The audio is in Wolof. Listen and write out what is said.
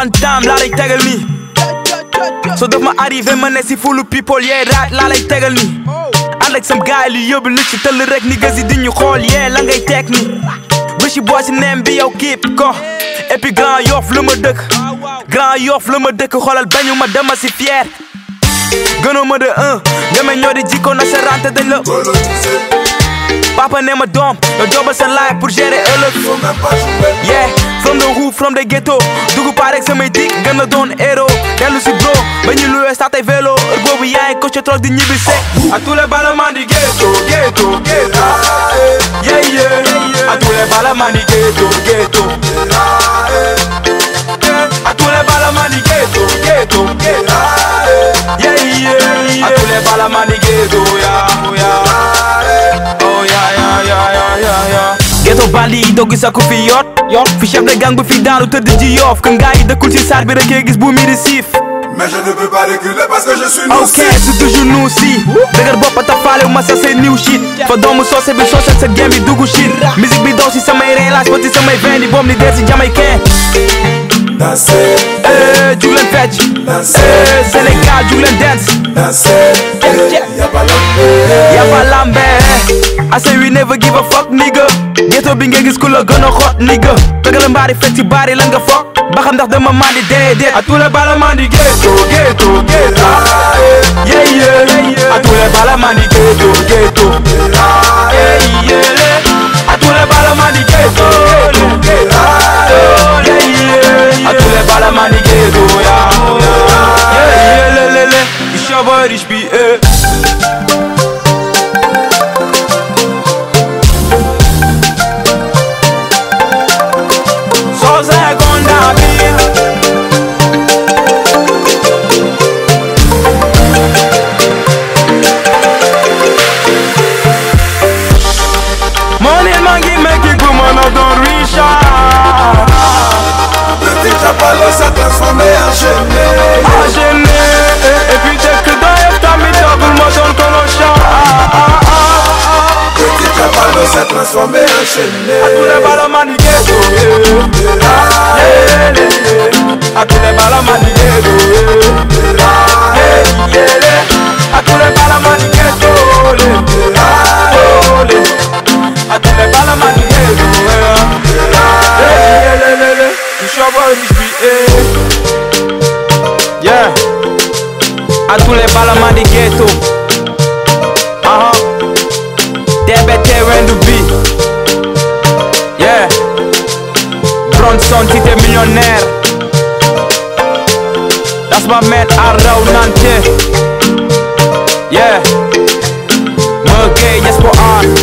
one time laa lay tegal nii so daf ma arrivé ma ne si fulu people yeah raat laa lay tegal nii ànd ak sam gaay li yóbbu lu ci tëll rek ni gësi di ñu xool yeah la ngay teg ni Rishi boy si neem bi yow keep ko et puis Grand Yoff la ma dëkk Grand Yoff la ma dëkk xoolal bañu ma dama si fier gënoo ma de nga ñoo di jikko nasaraan te dañ la papa ne ma doom nga joobal sa life pour gérer ëllëg yeah from the roof from the ghetto dugg paa rek samay dik gën a doon héros dellu si bro ba ñu luwee sax tey vélo heure boobu yaay ko ca troc di ñibbi se à tous les balamans di ghetto ghetto ghetto yeah yeah à tous les balamans di ghetto ghetto à tous les balamans di ghetto ghetto ghetto yeah yeah à tous les balamans di ghetto ghetto bandi yi doo gis ak ku fi yoot fi chef de gang bu fi daanu tëdd ji Yoff que ngaa yi dëkkul ci saar bi rek gis bu mi di siif mais je ne peux pas reculer parce que je suis nous ok c'est toujours nous si dëgër bopp ta faale ma sa say new shit fa doomu soose bi soose sa game bi dugg shit musique bi daw si samay relâche ba ci samay veine di boom ni dee si jamaïcain danser jug leen fecc Sénégal jug leen dance danser yaba lambe I say we never give a fuck nigga ghetto bi nga gis ku la gën a xot nigga tëgala mbaari fecc ci baari la nga foog ba xam ndax dama mandi déedéet à tous les balamans di ghetto ghetto ghetto yeah yeah à tous les balamans di ghetto ghetto yeah yeah à tous les balamans di ghetto ghetto yeah yeah à tous les balamans di ghetto yeah yeah it's your boy Rich B s'est transformé en gêné. Et puis dès que dans Yoff t'as mis ta boule, moi donne ton chant. Petit Japalo s'est transformé en gêné. À tous les balamans du ghetto. À tous les balamans du ghetto. À tous les balamans du ghetto. À tous les balamans du ghetto. It's your boy Rich B yeah à tous les balamans du ghetto TBT Rendu B yeah Bronson Tite millionnaire that's my man Arraw Nante yeah Mergay yes for art